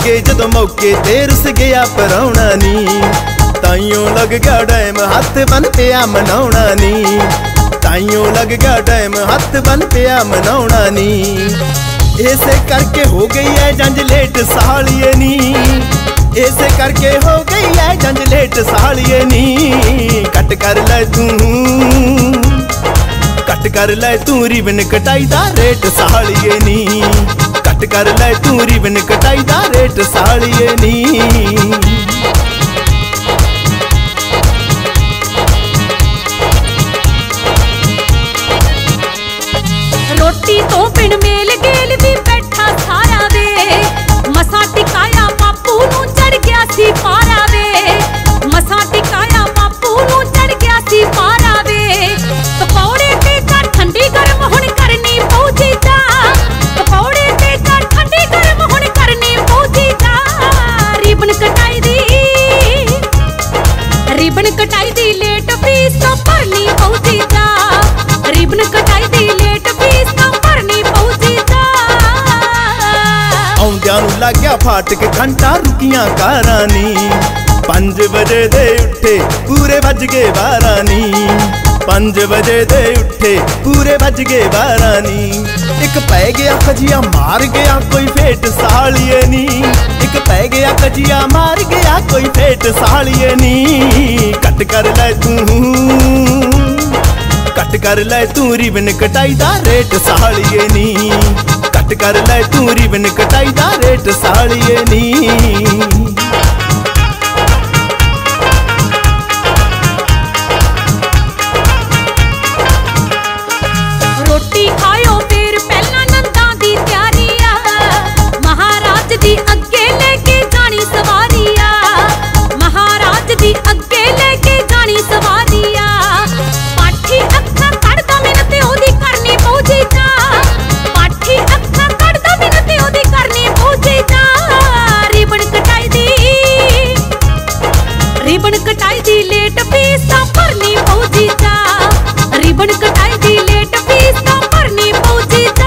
लगे जदों मौके ते रुस गया पराउणा नी। ताइयों लग गया टाइम हथ बन पिया मनाउणा नी। ताइयों लग गया टाइम हथ बन पिया मनाउणा नी। इसे करके हो गई है जंज लेट सालिए नी। इसे करके हो गई है जंज लेट सालिए नी। कट कर ले तू, कट कर ले तू रिबन कटाई दा रेट सालिए नी। कट कर ले तू रिबन कटाई दा रेट सालिए नी। रोटी तो बिन मेल गेल भी बैठा सारा वे। मसा टिकाया बापू नू चढ़ गया सी पारा वे। मसा टिकाया बापू नू चढ़ गया सी पारा वे। पकौड़े ते कर ठंडी गरम हुण करनी पौजी जा। पकौड़े ते कर ठंडी गरम हुण करनी पौजी जा। रिबन कटाई दी, रिबन कटाई दी लेट फीस तो भरनी पौजी जा। रिबन कटाई दी लेट फीस तो भरनी पौजी जा। आउंदियां नूं लग गया फाटक घंटा रुकियां कारां नी। 5 बजे दे उठे पूरे बज गए 12 नी। 5 बजे दे उठे पूरे बज गए 12 नी। एक पै गया कजिया मार गया कोई फेट सालिए नी। एक पै गया कजिया मार गया कोई फेट सालिए नी। कट कर ले तू, कट कर ले तू रिबन कटाई दा रेट सालिए नी। कट कर ले तू रिबन कटाई दा रेट सालिए नी। रोटी खाओ फिर पहला नंदा दी तैयारी आ। महाराज दी अगे लेके जानी सवारी आ। महाराज दी अगे लेके जानी सवारी आ। पाठी अखा कड़दा मैनू ते ओदी करनी पौजी जा। पाठी अखा कड़दा मैनू ते ओदी करनी पौजी जा। रिबन कटाई दी, रिबन कटाई दी लेट फीस तो भरनी पौजी जा। रिबन कटाई दी लेट फीस तो भरनी पौजी जा।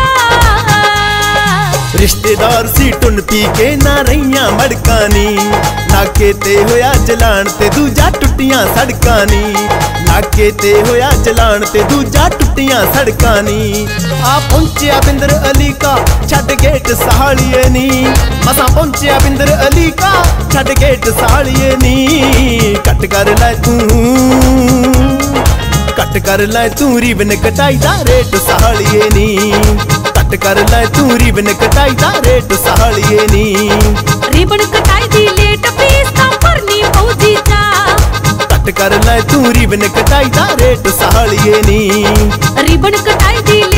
रिश्तेदार सी टुन पी के ना रहियां मड़कां नी। नाके ते होया चलान ते दूजा टुटियां सड़कां नी। नाके ते होया चलान ते दूजा टुटियां सड़कां नी। आ पहुंचिया बिंदर अली का छड़ गेट सालिए नी। मसा पहुंचिया बिंदर अली का छड़ गेट सालिए नी। कट कर ले तू, कट कर ले तू रिबन कटाई दा रेट सालिए नी। कट कर ले तू रिबन कटाई दा रेट सालिए नी। रिबन कटाई दी लेट फीस तो भरनी पौजी जा। कट कर ले तू रिबन कटाई दा रेट सालिए नी। रिबन कटाई दी